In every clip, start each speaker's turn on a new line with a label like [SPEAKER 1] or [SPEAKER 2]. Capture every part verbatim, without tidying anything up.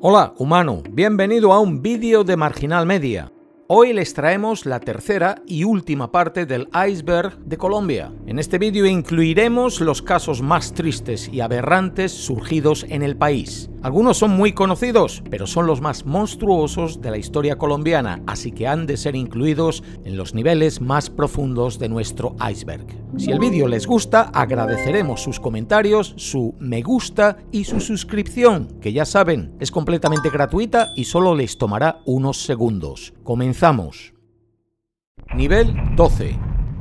[SPEAKER 1] Hola, humano, bienvenido a un vídeo de Marginal Media. Hoy les traemos la tercera y última parte del iceberg de Colombia. En este vídeo incluiremos los casos más tristes y aberrantes surgidos en el país. Algunos son muy conocidos, pero son los más monstruosos de la historia colombiana, así que han de ser incluidos en los niveles más profundos de nuestro iceberg. Si el vídeo les gusta, agradeceremos sus comentarios, su me gusta y su suscripción, que ya saben, es completamente gratuita y solo les tomará unos segundos. Comenzamos. Nivel doce.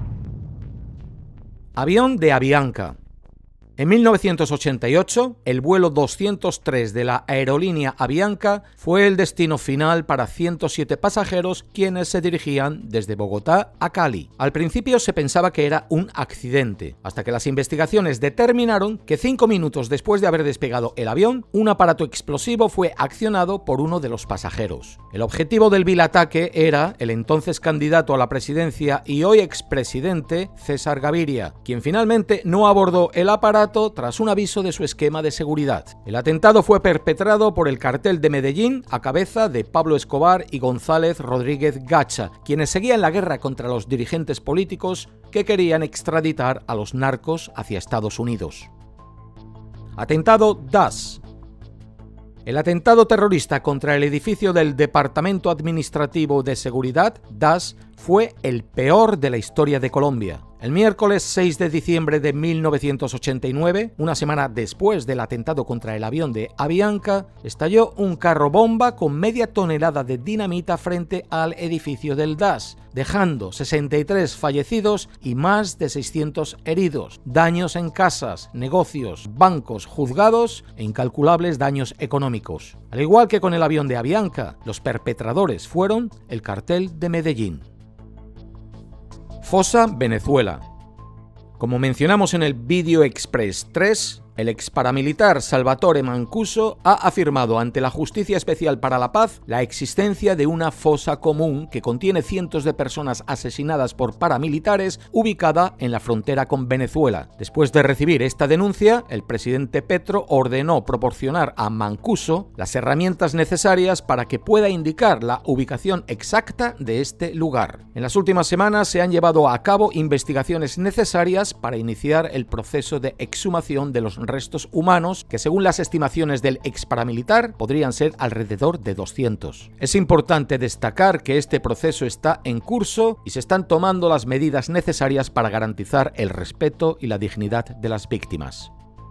[SPEAKER 1] Avión de Avianca. En mil novecientos ochenta y ocho, el vuelo doscientos tres de la aerolínea Avianca fue el destino final para ciento siete pasajeros quienes se dirigían desde Bogotá a Cali. Al principio se pensaba que era un accidente, hasta que las investigaciones determinaron que cinco minutos después de haber despegado el avión, un aparato explosivo fue accionado por uno de los pasajeros. El objetivo del vil ataque era el entonces candidato a la presidencia y hoy expresidente César Gaviria, quien finalmente no abordó el aparato tras un aviso de su esquema de seguridad. El atentado fue perpetrado por el cartel de Medellín a cabeza de Pablo Escobar y González Rodríguez Gacha, quienes seguían la guerra contra los dirigentes políticos que querían extraditar a los narcos hacia Estados Unidos. Atentado D A S. El atentado terrorista contra el edificio del Departamento Administrativo de Seguridad, D A S, fue el peor de la historia de Colombia. El miércoles seis de diciembre de mil novecientos ochenta y nueve, una semana después del atentado contra el avión de Avianca, estalló un carro bomba con media tonelada de dinamita frente al edificio del D A S, dejando sesenta y tres fallecidos y más de seiscientos heridos, daños en casas, negocios, bancos, juzgados e incalculables daños económicos. Al igual que con el avión de Avianca, los perpetradores fueron el cartel de Medellín. Fosa, Venezuela. Como mencionamos en el Video Express tres, el ex paramilitar Salvatore Mancuso ha afirmado ante la Justicia Especial para la Paz la existencia de una fosa común que contiene cientos de personas asesinadas por paramilitares ubicada en la frontera con Venezuela. Después de recibir esta denuncia, el presidente Petro ordenó proporcionar a Mancuso las herramientas necesarias para que pueda indicar la ubicación exacta de este lugar. En las últimas semanas se han llevado a cabo investigaciones necesarias para iniciar el proceso de exhumación de los restos humanos, que según las estimaciones del ex paramilitar podrían ser alrededor de doscientos. Es importante destacar que este proceso está en curso y se están tomando las medidas necesarias para garantizar el respeto y la dignidad de las víctimas.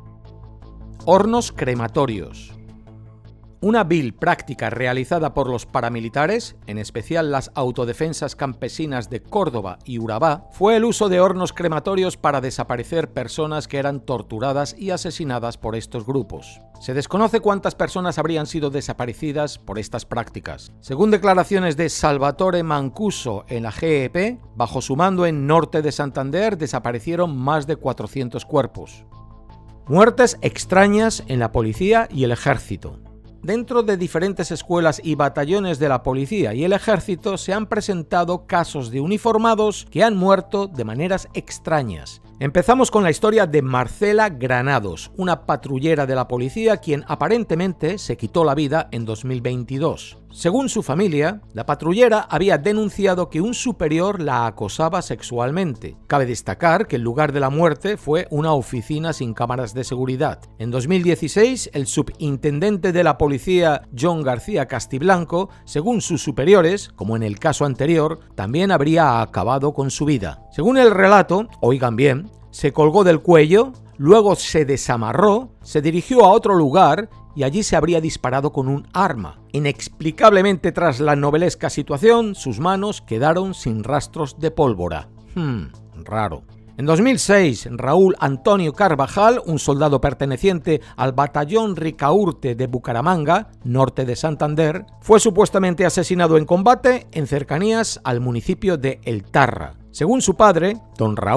[SPEAKER 1] Hornos crematorios. Una vil práctica realizada por los paramilitares, en especial las autodefensas campesinas de Córdoba y Urabá, fue el uso de hornos crematorios para desaparecer personas que eran torturadas y asesinadas por estos grupos. Se desconoce cuántas personas habrían sido desaparecidas por estas prácticas. Según declaraciones de Salvatore Mancuso en la G E P, bajo su mando en Norte de Santander desaparecieron más de cuatrocientos cuerpos. Muertes extrañas en la policía y el ejército. Dentro de diferentes escuelas y batallones de la policía y el ejército se han presentado casos de uniformados que han muerto de maneras extrañas. Empezamos con la historia de Marcela Granados, una patrullera de la policía quien aparentemente se quitó la vida en dos mil veintidós. Según su familia, la patrullera había denunciado que un superior la acosaba sexualmente. Cabe destacar que el lugar de la muerte fue una oficina sin cámaras de seguridad. En dos mil dieciséis, el subintendente de la policía, John García Castiblanco, según sus superiores, como en el caso anterior, también habría acabado con su vida. Según el relato, oigan bien, se colgó del cuello, luego se desamarró, se dirigió a otro lugar y allí se habría disparado con un arma. Inexplicablemente, tras la novelesca situación, sus manos quedaron sin rastros de pólvora. Hmm, raro. En dos mil seis, Raúl Antonio Carvajal, un soldado perteneciente al batallón Ricaurte de Bucaramanga, norte de Santander, fue supuestamente asesinado en combate en cercanías al municipio de El Tarra. Según su padre, don Raúl,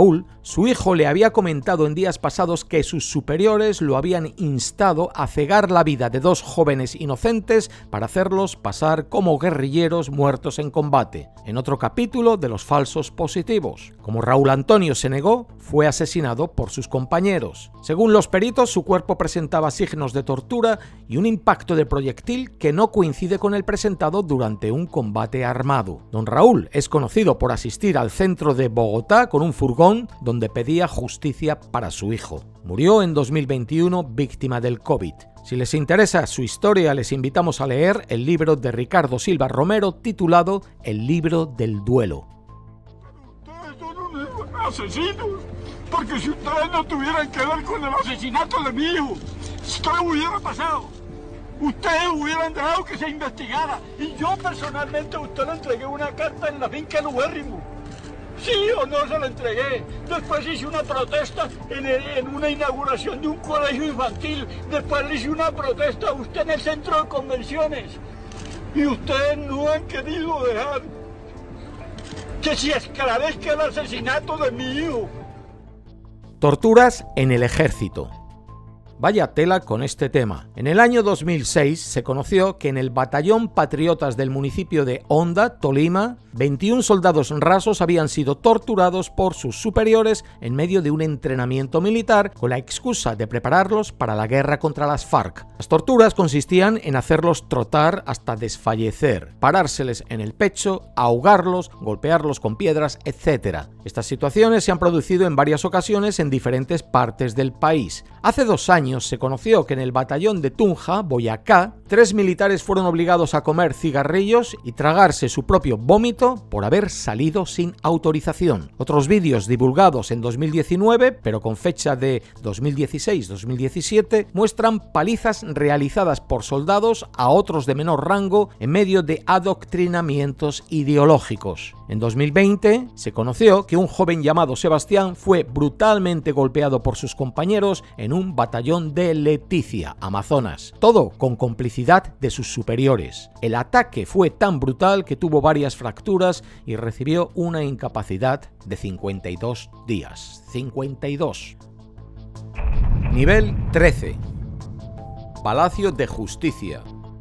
[SPEAKER 1] Su hijo le había comentado en días pasados que sus superiores lo habían instado a cegar la vida de dos jóvenes inocentes para hacerlos pasar como guerrilleros muertos en combate. En otro capítulo de los falsos positivos. Como Raúl Antonio se negó, fue asesinado por sus compañeros. Según los peritos, su cuerpo presentaba signos de tortura y un impacto de proyectil que no coincide con el presentado durante un combate armado. Don Raúl es conocido por asistir al centro de Bogotá con un furgón donde donde pedía justicia para su hijo. Murió en dos mil veintiuno víctima del COVID. Si les interesa su historia, les invitamos a leer el libro de Ricardo Silva Romero titulado El libro del duelo.
[SPEAKER 2] Ustedes son unos asesinos, porque si ustedes no tuvieran que ver con el asesinato de mi hijo, esto hubiera pasado. Ustedes hubieran dejado que se investigara y yo personalmente a usted le entregué una carta en la finca de Ubérrimo. Sí o no se la entregué. Después hice una protesta en, el, en una inauguración de un colegio infantil. Después le hice una protesta a usted en el centro de convenciones. Y ustedes no han querido dejar que se esclarezca el asesinato de mi hijo.
[SPEAKER 1] Torturas en el ejército. Vaya tela con este tema. En el año dos mil seis se conoció que en el Batallón Patriotas del municipio de Honda, Tolima, veintiún soldados rasos habían sido torturados por sus superiores en medio de un entrenamiento militar con la excusa de prepararlos para la guerra contra las FARC. Las torturas consistían en hacerlos trotar hasta desfallecer, parárseles en el pecho, ahogarlos, golpearlos con piedras, etcétera. Estas situaciones se han producido en varias ocasiones en diferentes partes del país. Hace dos años se conoció que en el batallón de Tunja, Boyacá, tres militares fueron obligados a comer cigarrillos y tragarse su propio vómito por haber salido sin autorización. Otros vídeos divulgados en dos mil diecinueve, pero con fecha de dos mil dieciséis dos mil diecisiete, muestran palizas realizadas por soldados a otros de menor rango en medio de adoctrinamientos ideológicos. En dos mil veinte se conoció que un joven llamado Sebastián fue brutalmente golpeado por sus compañeros en un batallón de Leticia, Amazonas. Todo con complicidad de sus superiores. El ataque fue tan brutal que tuvo varias fracturas y recibió una incapacidad de cincuenta y dos días. cincuenta y dos. Nivel trece. Palacio de Justicia.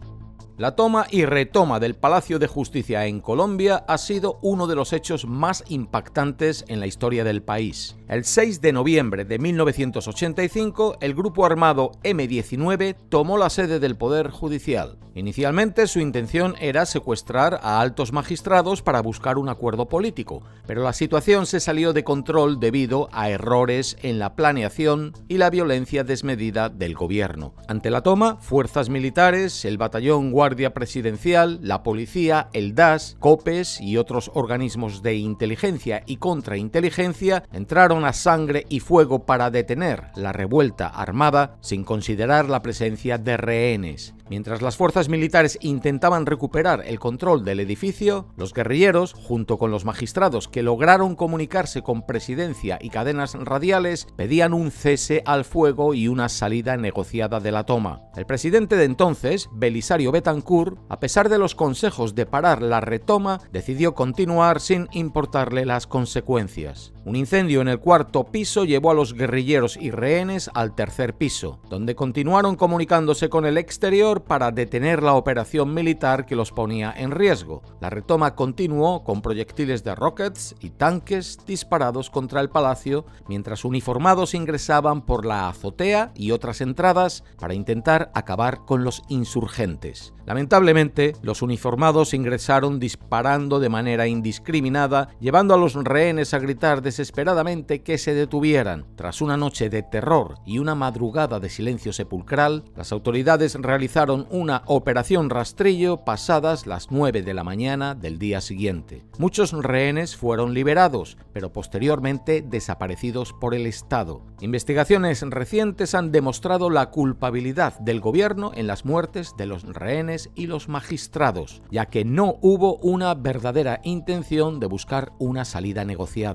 [SPEAKER 1] La toma y retoma del Palacio de Justicia en Colombia ha sido uno de los hechos más impactantes en la historia del país. El seis de noviembre de mil novecientos ochenta y cinco, el grupo armado eme diecinueve tomó la sede del Poder Judicial. Inicialmente su intención era secuestrar a altos magistrados para buscar un acuerdo político, pero la situación se salió de control debido a errores en la planeación y la violencia desmedida del gobierno. Ante la toma, fuerzas militares, el batallón Guardia Presidencial, la policía, el D A S, COPES y otros organismos de inteligencia y contrainteligencia entraron a sangre y fuego para detener la revuelta armada sin considerar la presencia de rehenes. Mientras las fuerzas militares intentaban recuperar el control del edificio, los guerrilleros, junto con los magistrados que lograron comunicarse con presidencia y cadenas radiales, pedían un cese al fuego y una salida negociada de la toma. El presidente de entonces, Belisario Betancur, a pesar de los consejos de parar la retoma, decidió continuar sin importarle las consecuencias. Un incendio en el cuarto piso llevó a los guerrilleros y rehenes al tercer piso, donde continuaron comunicándose con el exterior para detener la operación militar que los ponía en riesgo. La retoma continuó con proyectiles de rockets y tanques disparados contra el palacio, mientras uniformados ingresaban por la azotea y otras entradas para intentar acabar con los insurgentes. Lamentablemente, los uniformados ingresaron disparando de manera indiscriminada, llevando a los rehenes a gritar desesperadamente que se detuvieran. Tras una noche de terror y una madrugada de silencio sepulcral, las autoridades realizaron una operación rastrillo pasadas las nueve de la mañana del día siguiente. Muchos rehenes fueron liberados, pero posteriormente desaparecidos por el Estado. Investigaciones recientes han demostrado la culpabilidad del gobierno en las muertes de los rehenes y los magistrados, ya que no hubo una verdadera intención de buscar una salida negociada. Según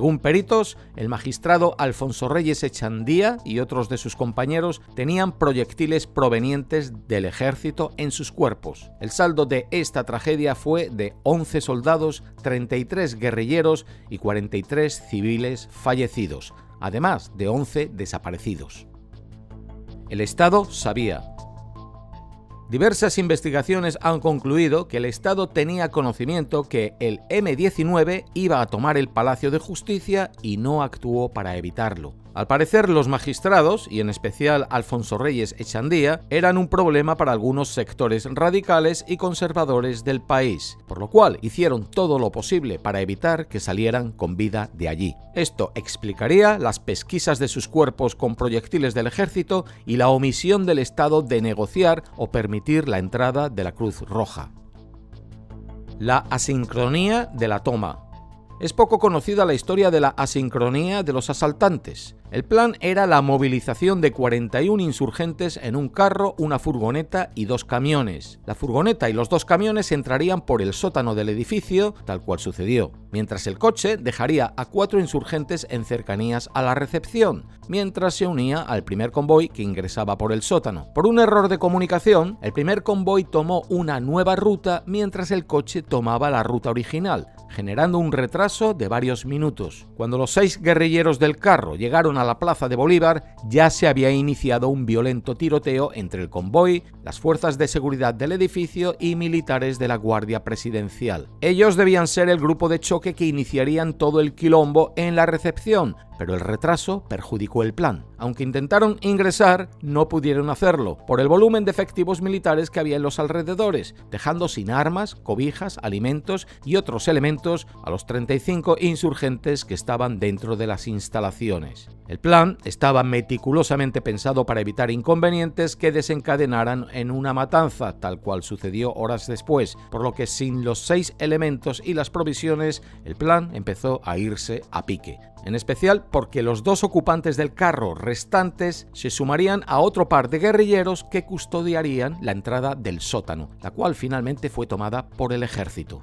[SPEAKER 1] Según peritos, el magistrado Alfonso Reyes Echandía y otros de sus compañeros tenían proyectiles provenientes del ejército en sus cuerpos. El saldo de esta tragedia fue de once soldados, treinta y tres guerrilleros y cuarenta y tres civiles fallecidos, además de once desaparecidos. El Estado sabía. Diversas investigaciones han concluido que el Estado tenía conocimiento que el eme diecinueve iba a tomar el Palacio de Justicia y no actuó para evitarlo. Al parecer, los magistrados, y en especial Alfonso Reyes Echandía, eran un problema para algunos sectores radicales y conservadores del país, por lo cual hicieron todo lo posible para evitar que salieran con vida de allí. Esto explicaría las pesquisas de sus cuerpos con proyectiles del ejército y la omisión del Estado de negociar o permitir la entrada de la Cruz Roja. La asincronía de la toma. Es poco conocida la historia de la asincronía de los asaltantes. El plan era la movilización de cuarenta y un insurgentes en un carro, una furgoneta y dos camiones. La furgoneta y los dos camiones entrarían por el sótano del edificio, tal cual sucedió, mientras el coche dejaría a cuatro insurgentes en cercanías a la recepción, mientras se unía al primer convoy que ingresaba por el sótano. Por un error de comunicación, el primer convoy tomó una nueva ruta mientras el coche tomaba la ruta original, generando un retraso de varios minutos. Cuando los seis guerrilleros del carro llegaron a la plaza de Bolívar, ya se había iniciado un violento tiroteo entre el convoy, las fuerzas de seguridad del edificio y militares de la Guardia Presidencial. Ellos debían ser el grupo de choque que iniciarían todo el quilombo en la recepción, pero el retraso perjudicó el plan. Aunque intentaron ingresar, no pudieron hacerlo, por el volumen de efectivos militares que había en los alrededores, dejando sin armas, cobijas, alimentos y otros elementos a los treinta y cinco insurgentes que estaban dentro de las instalaciones. El plan estaba meticulosamente pensado para evitar inconvenientes que desencadenaran en una matanza, tal cual sucedió horas después, por lo que sin los seis elementos y las provisiones, el plan empezó a irse a pique. En especial porque los dos ocupantes del carro restantes se sumarían a otro par de guerrilleros que custodiarían la entrada del sótano, la cual finalmente fue tomada por el ejército.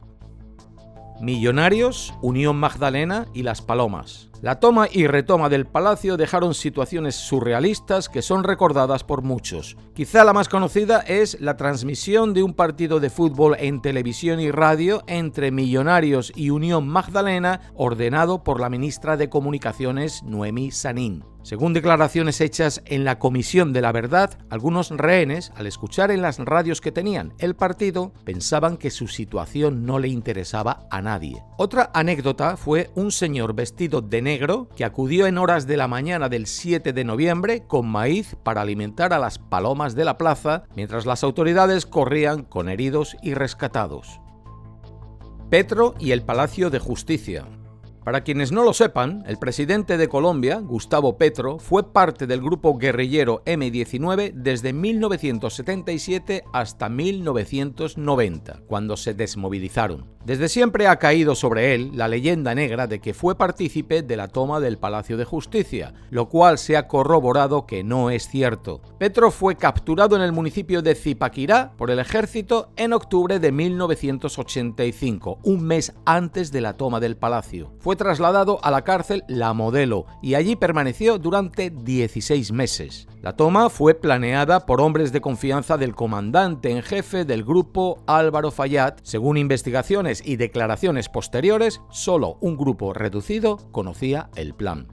[SPEAKER 1] Millonarios, Unión Magdalena y Las Palomas. La toma y retoma del palacio dejaron situaciones surrealistas que son recordadas por muchos. Quizá la más conocida es la transmisión de un partido de fútbol en televisión y radio entre Millonarios y Unión Magdalena, ordenado por la ministra de Comunicaciones, Noemí Sanín. Según declaraciones hechas en la Comisión de la Verdad, algunos rehenes, al escuchar en las radios que tenían el partido, pensaban que su situación no le interesaba a nadie. Otra anécdota fue un señor vestido de negro que acudió en horas de la mañana del siete de noviembre con maíz para alimentar a las palomas de la plaza, mientras las autoridades corrían con heridos y rescatados. Petro y el Palacio de Justicia. Para quienes no lo sepan, el presidente de Colombia, Gustavo Petro, fue parte del grupo guerrillero eme diecinueve desde mil novecientos setenta y siete hasta mil novecientos noventa, cuando se desmovilizaron. Desde siempre ha caído sobre él la leyenda negra de que fue partícipe de la toma del Palacio de Justicia, lo cual se ha corroborado que no es cierto. Petro fue capturado en el municipio de Zipaquirá por el ejército en octubre de mil novecientos ochenta y cinco, un mes antes de la toma del palacio. Fue trasladado a la cárcel La Modelo y allí permaneció durante dieciséis meses. La toma fue planeada por hombres de confianza del comandante en jefe del grupo, Álvaro Fayad. Según investigaciones y declaraciones posteriores, solo un grupo reducido conocía el plan.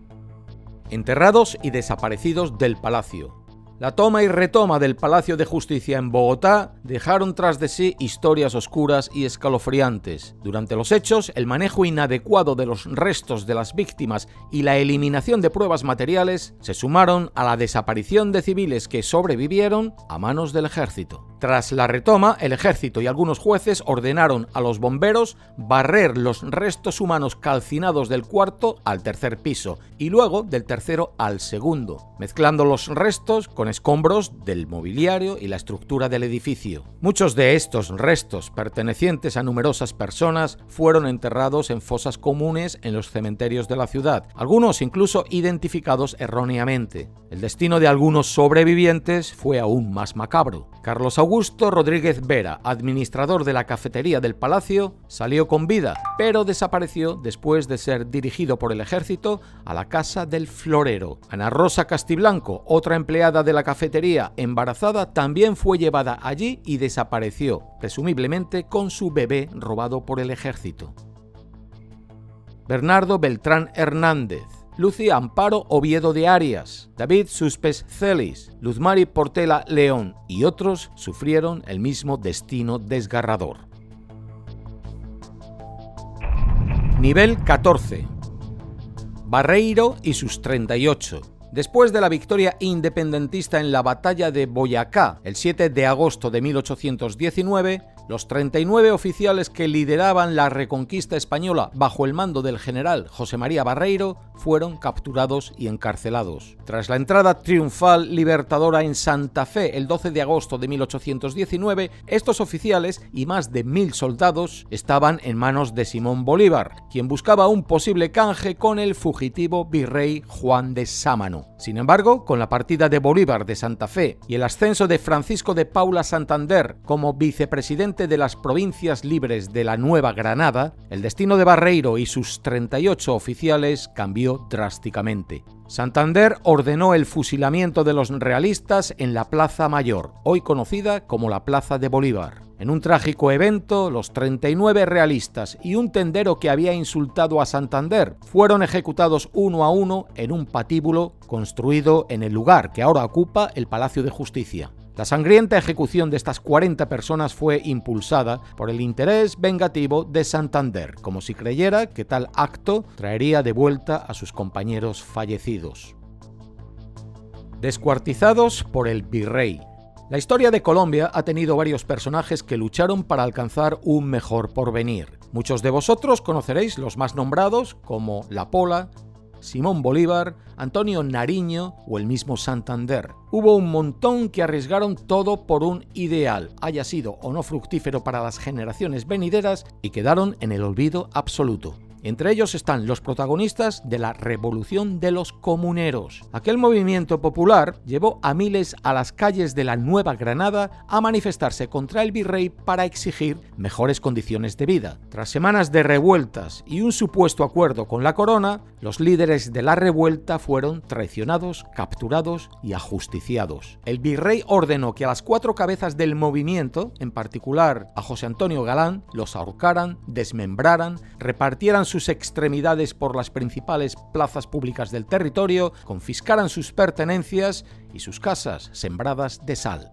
[SPEAKER 1] Enterrados y desaparecidos del palacio. La toma y retoma del Palacio de Justicia en Bogotá dejaron tras de sí historias oscuras y escalofriantes. Durante los hechos, el manejo inadecuado de los restos de las víctimas y la eliminación de pruebas materiales se sumaron a la desaparición de civiles que sobrevivieron a manos del ejército. Tras la retoma, el ejército y algunos jueces ordenaron a los bomberos barrer los restos humanos calcinados del cuarto al tercer piso y luego del tercero al segundo, mezclando los restos con escombros del mobiliario y la estructura del edificio. Muchos de estos restos, pertenecientes a numerosas personas, fueron enterrados en fosas comunes en los cementerios de la ciudad, algunos incluso identificados erróneamente. El destino de algunos sobrevivientes fue aún más macabro. Carlos Augusto Rodríguez Vera, administrador de la cafetería del palacio, salió con vida, pero desapareció después de ser dirigido por el ejército a la casa del florero. Ana Rosa Castiblanco, otra empleada de la cafetería embarazada, también fue llevada allí y desapareció, presumiblemente con su bebé robado por el ejército. Bernardo Beltrán Hernández, Lucy Amparo Oviedo de Arias, David Suspes Celis, Luzmari Portela León y otros sufrieron el mismo destino desgarrador. Nivel catorce. Barreiro y sus treinta y ocho. Después de la victoria independentista en la batalla de Boyacá el siete de agosto de mil ochocientos diecinueve, los treinta y nueve oficiales que lideraban la reconquista española bajo el mando del general José María Barreiro fueron capturados y encarcelados. Tras la entrada triunfal libertadora en Santa Fe el doce de agosto de mil ochocientos diecinueve, estos oficiales y más de mil soldados estaban en manos de Simón Bolívar, quien buscaba un posible canje con el fugitivo virrey Juan de Sámano. Sin embargo, con la partida de Bolívar de Santa Fe y el ascenso de Francisco de Paula Santander como vicepresidente de las provincias libres de la Nueva Granada, el destino de Barreiro y sus treinta y ocho oficiales cambió drásticamente. Santander ordenó el fusilamiento de los realistas en la Plaza Mayor, hoy conocida como la Plaza de Bolívar. En un trágico evento, los treinta y nueve realistas y un tendero que había insultado a Santander fueron ejecutados uno a uno en un patíbulo construido en el lugar que ahora ocupa el Palacio de Justicia. La sangrienta ejecución de estas cuarenta personas fue impulsada por el interés vengativo de Santander, como si creyera que tal acto traería de vuelta a sus compañeros fallecidos. Descuartizados por el virrey. La historia de Colombia ha tenido varios personajes que lucharon para alcanzar un mejor porvenir. Muchos de vosotros conoceréis los más nombrados como La Pola, Simón Bolívar, Antonio Nariño o el mismo Santander. Hubo un montón que arriesgaron todo por un ideal, haya sido o no fructífero para las generaciones venideras, y quedaron en el olvido absoluto. Entre ellos están los protagonistas de la Revolución de los Comuneros. Aquel movimiento popular llevó a miles a las calles de la Nueva Granada a manifestarse contra el virrey para exigir mejores condiciones de vida. Tras semanas de revueltas y un supuesto acuerdo con la corona, los líderes de la revuelta fueron traicionados, capturados y ajusticiados. El virrey ordenó que a las cuatro cabezas del movimiento, en particular a José Antonio Galán, los ahorcaran, desmembraran, repartieran sus extremidades por las principales plazas públicas del territorio, confiscaran sus pertenencias y sus casas sembradas de sal.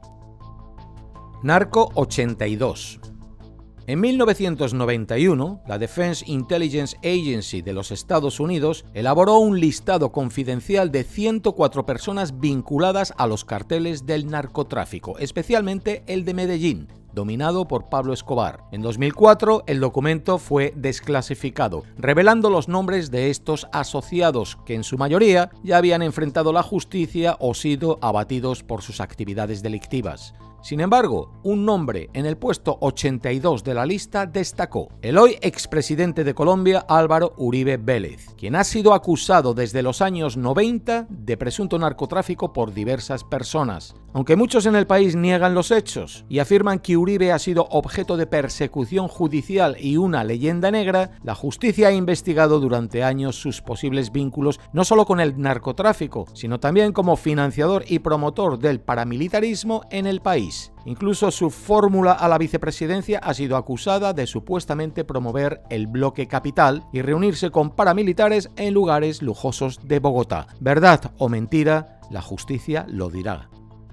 [SPEAKER 1] Narco ochenta y dos. En mil novecientos noventa y uno, la Defense Intelligence Agency de los Estados Unidos elaboró un listado confidencial de ciento cuatro personas vinculadas a los carteles del narcotráfico, especialmente el de Medellín, dominado por Pablo Escobar. En dos mil cuatro, el documento fue desclasificado, revelando los nombres de estos asociados, que en su mayoría ya habían enfrentado la justicia o sido abatidos por sus actividades delictivas. Sin embargo, un nombre en el puesto ochenta y dos de la lista destacó: el hoy expresidente de Colombia, Álvaro Uribe Vélez, quien ha sido acusado desde los años noventa de presunto narcotráfico por diversas personas. Aunque muchos en el país niegan los hechos y afirman que Uribe ha sido objeto de persecución judicial y una leyenda negra, la justicia ha investigado durante años sus posibles vínculos no solo con el narcotráfico, sino también como financiador y promotor del paramilitarismo en el país. Incluso su fórmula a la vicepresidencia ha sido acusada de supuestamente promover el bloque capital y reunirse con paramilitares en lugares lujosos de Bogotá. ¿Verdad o mentira? La justicia lo dirá.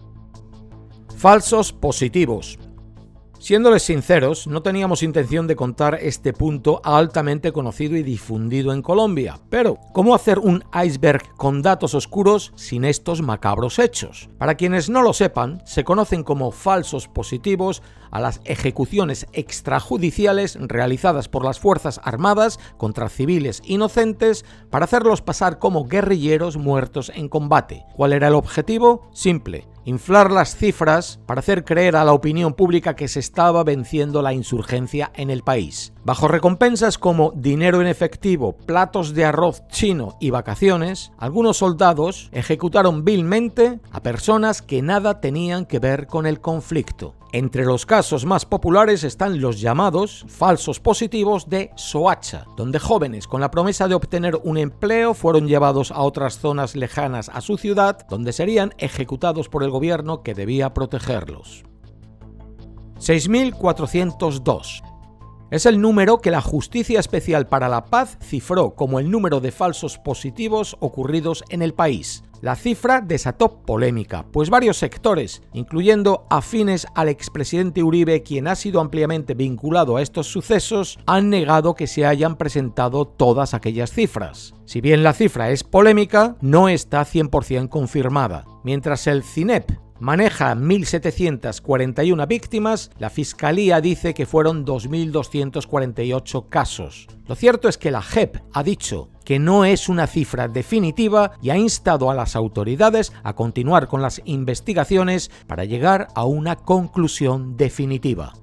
[SPEAKER 1] Falsos positivos. Siéndoles sinceros, no teníamos intención de contar este punto altamente conocido y difundido en Colombia, pero ¿cómo hacer un iceberg con datos oscuros sin estos macabros hechos? Para quienes no lo sepan, se conocen como falsos positivos a las ejecuciones extrajudiciales realizadas por las Fuerzas Armadas contra civiles inocentes para hacerlos pasar como guerrilleros muertos en combate. ¿Cuál era el objetivo? Simple: inflar las cifras para hacer creer a la opinión pública que se estaba venciendo la insurgencia en el país. Bajo recompensas como dinero en efectivo, platos de arroz chino y vacaciones, algunos soldados ejecutaron vilmente a personas que nada tenían que ver con el conflicto. Entre los casos más populares están los llamados falsos positivos de Soacha, donde jóvenes con la promesa de obtener un empleo fueron llevados a otras zonas lejanas a su ciudad, donde serían ejecutados por el gobierno que debía protegerlos. seis mil cuatrocientos dos. Es el número que la Justicia Especial para la Paz cifró como el número de falsos positivos ocurridos en el país. La cifra desató polémica, pues varios sectores, incluyendo afines al expresidente Uribe, quien ha sido ampliamente vinculado a estos sucesos, han negado que se hayan presentado todas aquellas cifras. Si bien la cifra es polémica, no está cien por cien confirmada. Mientras el CINEP maneja mil setecientas cuarenta y una víctimas, la Fiscalía dice que fueron dos mil doscientos cuarenta y ocho casos. Lo cierto es que la J E P ha dicho que no es una cifra definitiva y ha instado a las autoridades a continuar con las investigaciones para llegar a una conclusión definitiva.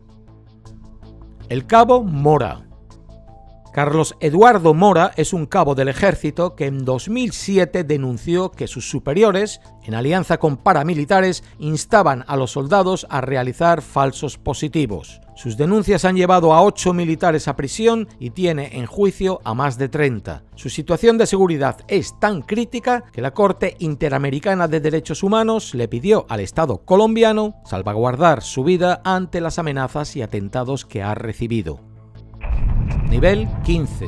[SPEAKER 1] El cabo Mora. Carlos Eduardo Mora es un cabo del ejército que en dos mil siete denunció que sus superiores, en alianza con paramilitares, instaban a los soldados a realizar falsos positivos. Sus denuncias han llevado a ocho militares a prisión y tiene en juicio a más de treinta. Su situación de seguridad es tan crítica que la Corte Interamericana de Derechos Humanos le pidió al Estado colombiano salvaguardar su vida ante las amenazas y atentados que ha recibido. Nivel quince.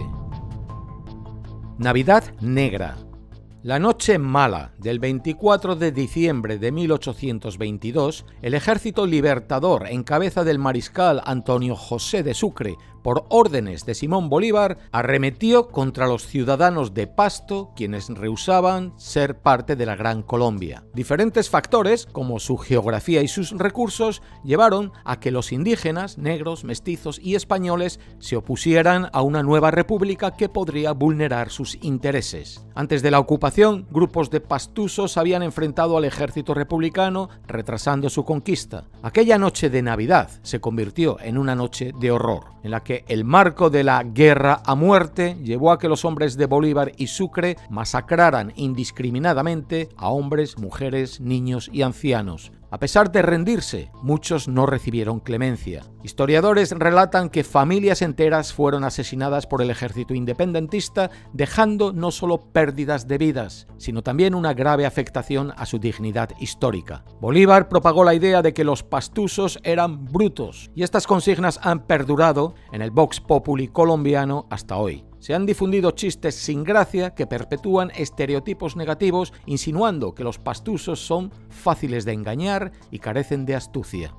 [SPEAKER 1] Navidad Negra. La noche mala del veinticuatro de diciembre de mil ochocientos veintidós, el Ejército Libertador, en cabeza del mariscal Antonio José de Sucre, por órdenes de Simón Bolívar, arremetió contra los ciudadanos de Pasto, quienes rehusaban ser parte de la Gran Colombia. Diferentes factores, como su geografía y sus recursos, llevaron a que los indígenas, negros, mestizos y españoles se opusieran a una nueva república que podría vulnerar sus intereses. Antes de la ocupación, grupos de pastusos habían enfrentado al ejército republicano, retrasando su conquista. Aquella noche de Navidad se convirtió en una noche de horror, en la que el marco de la guerra a muerte llevó a que los hombres de Bolívar y Sucre masacraran indiscriminadamente a hombres, mujeres, niños y ancianos. A pesar de rendirse, muchos no recibieron clemencia. Historiadores relatan que familias enteras fueron asesinadas por el ejército independentista, dejando no solo pérdidas de vidas, sino también una grave afectación a su dignidad histórica. Bolívar propagó la idea de que los pastusos eran brutos, y estas consignas han perdurado en el Vox Populi colombiano hasta hoy. Se han difundido chistes sin gracia que perpetúan estereotipos negativos, insinuando que los pastusos son fáciles de engañar y carecen de astucia.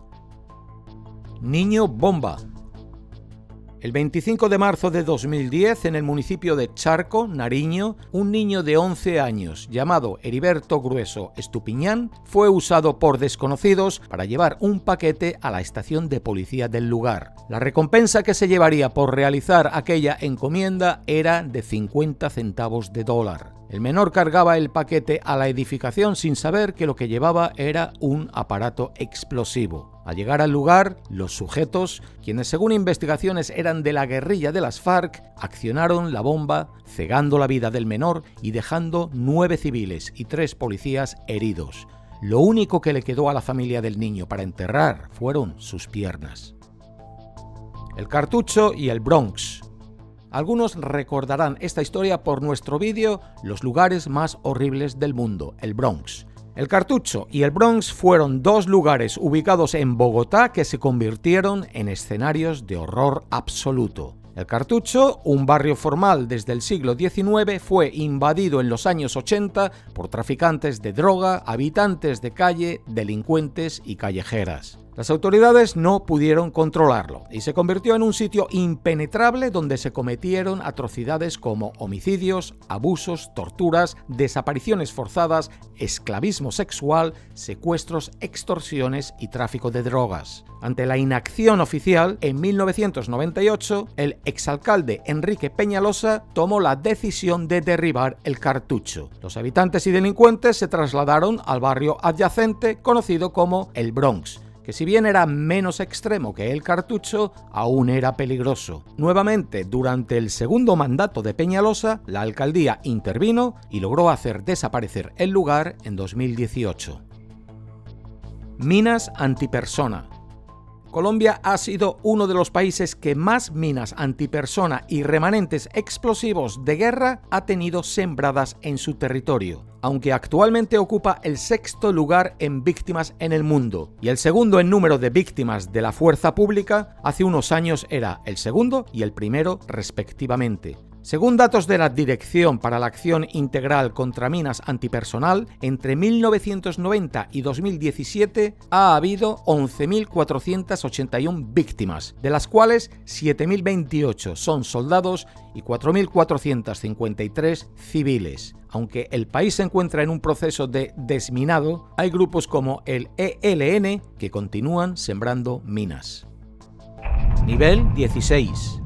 [SPEAKER 1] Niño bomba. El veinticinco de marzo de dos mil diez, en el municipio de Charco, Nariño, un niño de once años llamado Heriberto Grueso Estupiñán fue usado por desconocidos para llevar un paquete a la estación de policía del lugar. La recompensa que se llevaría por realizar aquella encomienda era de cincuenta centavos de dólar. El menor cargaba el paquete a la edificación sin saber que lo que llevaba era un aparato explosivo. Al llegar al lugar, los sujetos, quienes según investigaciones eran de la guerrilla de las FARC, accionaron la bomba, cegando la vida del menor y dejando nueve civiles y tres policías heridos. Lo único que le quedó a la familia del niño para enterrar fueron sus piernas. El cartucho y el Bronx. Algunos recordarán esta historia por nuestro vídeo Los lugares más horribles del mundo, el Bronx. El Cartucho y el Bronx fueron dos lugares ubicados en Bogotá que se convirtieron en escenarios de horror absoluto. El Cartucho, un barrio formal desde el siglo diecinueve, fue invadido en los años ochenta por traficantes de droga, habitantes de calle, delincuentes y callejeras. Las autoridades no pudieron controlarlo y se convirtió en un sitio impenetrable donde se cometieron atrocidades como homicidios, abusos, torturas, desapariciones forzadas, esclavismo sexual, secuestros, extorsiones y tráfico de drogas. Ante la inacción oficial, en mil novecientos noventa y ocho, el exalcalde Enrique Peñalosa tomó la decisión de derribar el cartucho. Los habitantes y delincuentes se trasladaron al barrio adyacente conocido como el Bronx, que si bien era menos extremo que el cartucho, aún era peligroso. Nuevamente, durante el segundo mandato de Peñalosa, la alcaldía intervino y logró hacer desaparecer el lugar en dos mil dieciocho. Minas antipersona. Colombia ha sido uno de los países que más minas antipersona y remanentes explosivos de guerra ha tenido sembradas en su territorio, aunque actualmente ocupa el sexto lugar en víctimas en el mundo y el segundo en número de víctimas de la fuerza pública. Hace unos años era el segundo y el primero respectivamente. Según datos de la Dirección para la Acción Integral contra Minas Antipersonal, entre mil novecientos noventa y dos mil diecisiete ha habido once mil cuatrocientas ochenta y una víctimas, de las cuales siete mil veintiocho son soldados y cuatro mil cuatrocientos cincuenta y tres civiles. Aunque el país se encuentra en un proceso de desminado, hay grupos como el E L N que continúan sembrando minas. Nivel dieciséis.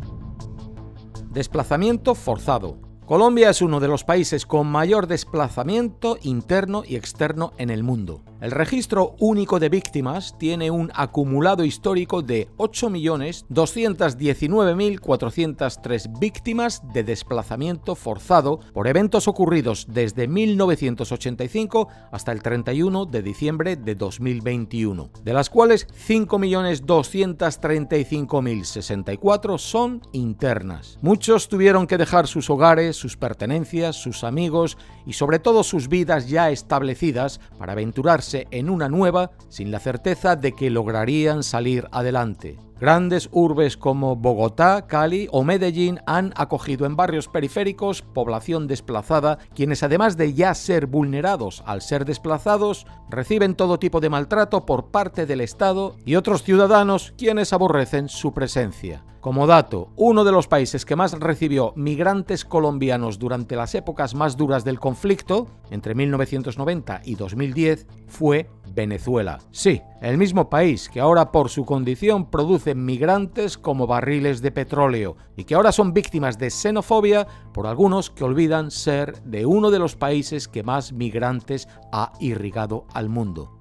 [SPEAKER 1] Desplazamiento forzado. Colombia es uno de los países con mayor desplazamiento interno y externo en el mundo. El registro único de víctimas tiene un acumulado histórico de ocho millones doscientos diecinueve mil cuatrocientas tres víctimas de desplazamiento forzado por eventos ocurridos desde mil novecientos ochenta y cinco hasta el treinta y uno de diciembre de dos mil veintiuno, de las cuales cinco millones doscientos treinta y cinco mil sesenta y cuatro son internas. Muchos tuvieron que dejar sus hogares, sus pertenencias, sus amigos y sobre todo sus vidas ya establecidas para aventurarse en una nueva sin la certeza de que lograrían salir adelante. Grandes urbes como Bogotá, Cali o Medellín han acogido en barrios periféricos población desplazada, quienes además de ya ser vulnerados al ser desplazados, reciben todo tipo de maltrato por parte del Estado y otros ciudadanos quienes aborrecen su presencia. Como dato, uno de los países que más recibió migrantes colombianos durante las épocas más duras del conflicto, entre mil novecientos noventa y dos mil diez, fue Venezuela. Sí, el mismo país que ahora por su condición produce migrantes como barriles de petróleo y que ahora son víctimas de xenofobia por algunos que olvidan ser de uno de los países que más migrantes ha irrigado al mundo.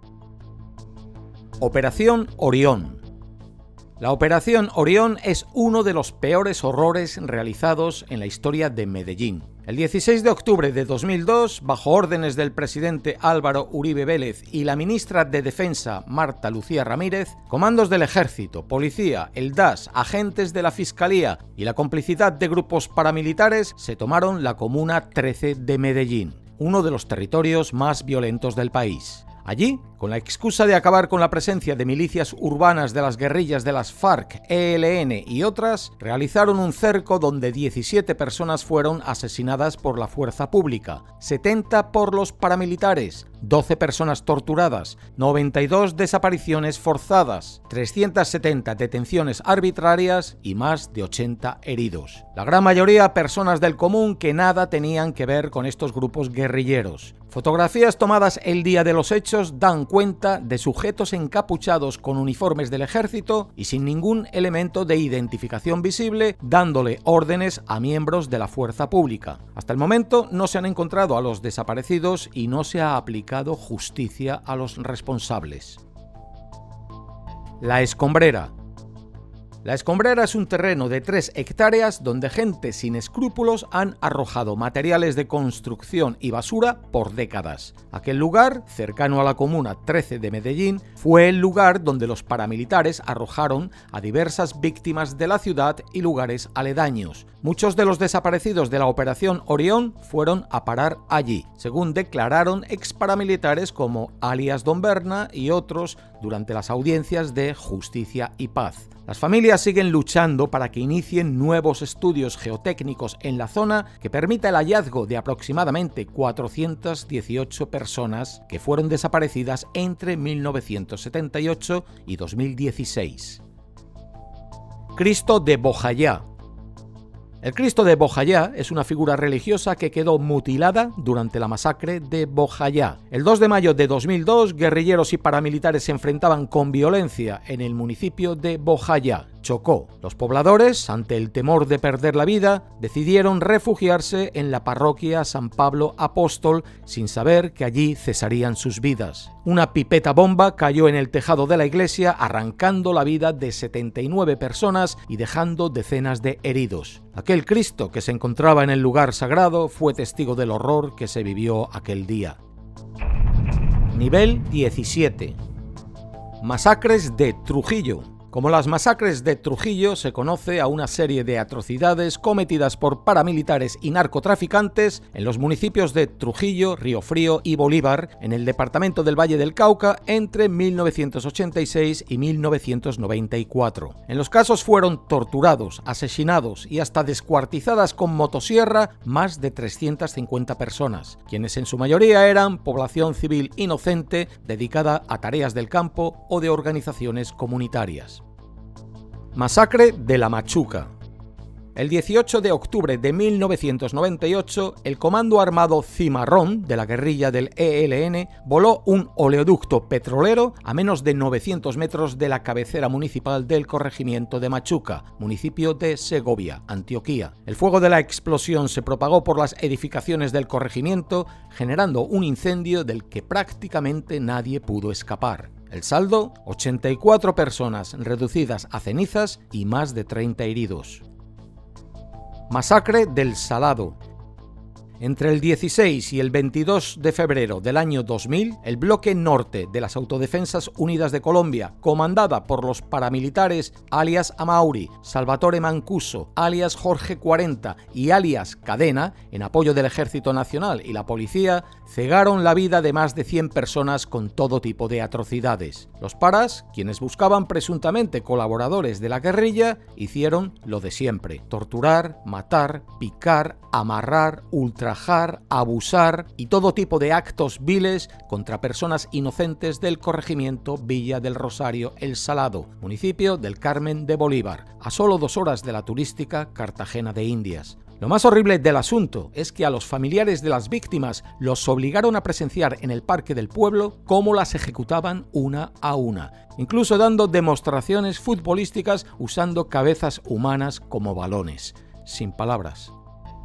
[SPEAKER 1] Operación Orión. La Operación Orión es uno de los peores horrores realizados en la historia de Medellín. El dieciséis de octubre de dos mil dos, bajo órdenes del presidente Álvaro Uribe Vélez y la ministra de Defensa Marta Lucía Ramírez, comandos del Ejército, Policía, el D A S, agentes de la Fiscalía y la complicidad de grupos paramilitares se tomaron la Comuna trece de Medellín, uno de los territorios más violentos del país. Allí, con la excusa de acabar con la presencia de milicias urbanas de las guerrillas de las FARC, E L N y otras, realizaron un cerco donde diecisiete personas fueron asesinadas por la fuerza pública, setenta por los paramilitares, doce personas torturadas, noventa y dos desapariciones forzadas, trescientas setenta detenciones arbitrarias y más de ochenta heridos. La gran mayoría personas del común que nada tenían que ver con estos grupos guerrilleros. Fotografías tomadas el día de los hechos dan cuenta de sujetos encapuchados con uniformes del ejército y sin ningún elemento de identificación visible, dándole órdenes a miembros de la fuerza pública. Hasta el momento no se han encontrado a los desaparecidos y no se ha aplicado justicia a los responsables. La Escombrera. La Escombrera es un terreno de tres hectáreas donde gente sin escrúpulos han arrojado materiales de construcción y basura por décadas. Aquel lugar, cercano a la Comuna trece de Medellín, fue el lugar donde los paramilitares arrojaron a diversas víctimas de la ciudad y lugares aledaños, Muchos de los desaparecidos de la Operación Orión fueron a parar allí, según declararon exparamilitares como alias Don Berna y otros durante las audiencias de Justicia y Paz. Las familias siguen luchando para que inicien nuevos estudios geotécnicos en la zona que permita el hallazgo de aproximadamente cuatrocientas dieciocho personas que fueron desaparecidas entre mil novecientos setenta y ocho y dos mil dieciséis. Cristo de Bojayá. El Cristo de Bojayá es una figura religiosa que quedó mutilada durante la masacre de Bojayá. El dos de mayo de dos mil dos, guerrilleros y paramilitares se enfrentaban con violencia en el municipio de Bojayá, Chocó. Los pobladores, ante el temor de perder la vida, decidieron refugiarse en la parroquia San Pablo Apóstol sin saber que allí cesarían sus vidas. Una pipeta bomba cayó en el tejado de la iglesia, arrancando la vida de setenta y nueve personas y dejando decenas de heridos. Aquel Cristo que se encontraba en el lugar sagrado fue testigo del horror que se vivió aquel día. Nivel diecisiete. Masacres de Trujillo. Como las masacres de Trujillo, se conoce a una serie de atrocidades cometidas por paramilitares y narcotraficantes en los municipios de Trujillo, Río Frío y Bolívar, en el departamento del Valle del Cauca, entre mil novecientos ochenta y seis y mil novecientos noventa y cuatro. En los casos fueron torturados, asesinados y hasta descuartizadas con motosierra más de trescientas cincuenta personas, quienes en su mayoría eran población civil inocente dedicada a tareas del campo o de organizaciones comunitarias. Masacre de la Machuca. El dieciocho de octubre de mil novecientos noventa y ocho, el Comando Armado Cimarrón de la guerrilla del E L N voló un oleoducto petrolero a menos de novecientos metros de la cabecera municipal del corregimiento de Machuca, municipio de Segovia, Antioquía. El fuego de la explosión se propagó por las edificaciones del corregimiento, generando un incendio del que prácticamente nadie pudo escapar. El saldo, ochenta y cuatro personas reducidas a cenizas y más de treinta heridos. Masacre del Salado. Entre el dieciséis y el veintidós de febrero del año dos mil, el bloque norte de las Autodefensas Unidas de Colombia, comandada por los paramilitares alias Amauri, Salvatore Mancuso, alias Jorge cuarenta y alias Cadena, en apoyo del Ejército Nacional y la Policía, cegaron la vida de más de cien personas con todo tipo de atrocidades. Los paras, quienes buscaban presuntamente colaboradores de la guerrilla, hicieron lo de siempre: torturar, matar, picar, amarrar, ultrajar, abusar y todo tipo de actos viles contra personas inocentes del corregimiento Villa del Rosario El Salado, municipio del Carmen de Bolívar, a solo dos horas de la turística Cartagena de Indias. Lo más horrible del asunto es que a los familiares de las víctimas los obligaron a presenciar en el Parque del Pueblo cómo las ejecutaban una a una, incluso dando demostraciones futbolísticas usando cabezas humanas como balones. Sin palabras.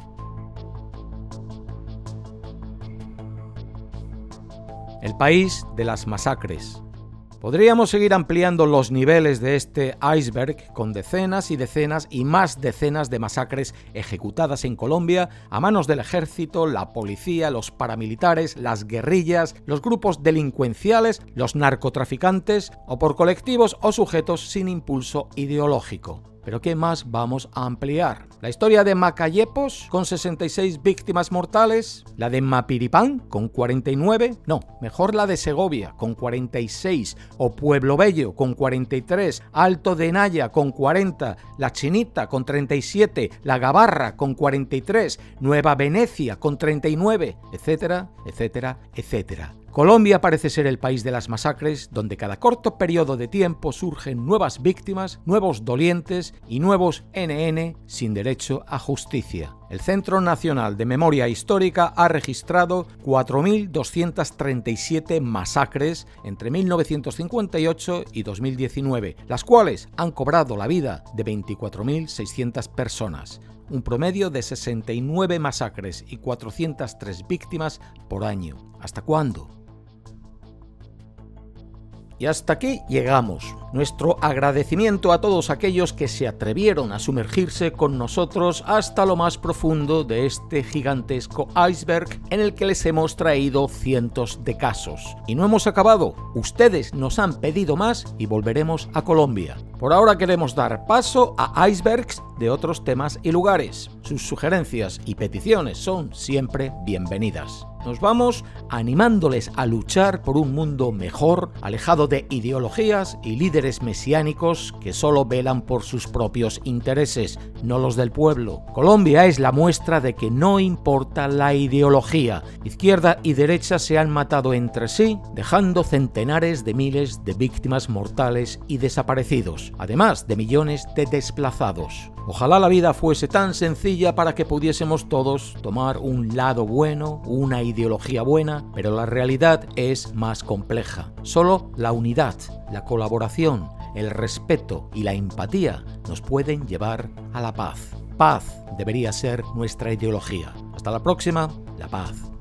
[SPEAKER 1] El país de las masacres. Podríamos seguir ampliando los niveles de este iceberg con decenas y decenas y más decenas de masacres ejecutadas en Colombia a manos del ejército, la policía, los paramilitares, las guerrillas, los grupos delincuenciales, los narcotraficantes o por colectivos o sujetos sin impulso ideológico. ¿Pero qué más vamos a ampliar? La historia de Macayepos, con sesenta y seis víctimas mortales, la de Mapiripán, con cuarenta y nueve, no, mejor la de Segovia, con cuarenta y seis, o Pueblo Bello, con cuarenta y tres, Alto de Naya, con cuarenta, La Chinita, con treinta y siete, La Gabarra, con cuarenta y tres, Nueva Venecia, con treinta y nueve, etcétera, etcétera, etcétera. Colombia parece ser el país de las masacres, donde cada corto periodo de tiempo surgen nuevas víctimas, nuevos dolientes y nuevos ene ene sin derecho a justicia. El Centro Nacional de Memoria Histórica ha registrado cuatro mil doscientas treinta y siete masacres entre mil novecientos cincuenta y ocho y dos mil diecinueve, las cuales han cobrado la vida de veinticuatro mil seiscientas personas. Un promedio de sesenta y nueve masacres y cuatrocientas tres víctimas por año. ¿Hasta cuándo? Y hasta aquí llegamos. Nuestro agradecimiento a todos aquellos que se atrevieron a sumergirse con nosotros hasta lo más profundo de este gigantesco iceberg en el que les hemos traído cientos de casos. Y no hemos acabado. Ustedes nos han pedido más y volveremos a Colombia. Por ahora queremos dar paso a icebergs de otros temas y lugares. Sus sugerencias y peticiones son siempre bienvenidas. Nos vamos animándoles a luchar por un mundo mejor, alejado de ideologías y líderes mesiánicos que solo velan por sus propios intereses, no los del pueblo. Colombia es la muestra de que no importa la ideología. Izquierda y derecha se han matado entre sí, dejando centenares de miles de víctimas mortales y desaparecidos, además de millones de desplazados. Ojalá la vida fuese tan sencilla para que pudiésemos todos tomar un lado bueno, una ideología buena, pero la realidad es más compleja. Solo la unidad, la colaboración, el respeto y la empatía nos pueden llevar a la paz. Paz debería ser nuestra ideología. Hasta la próxima, la paz.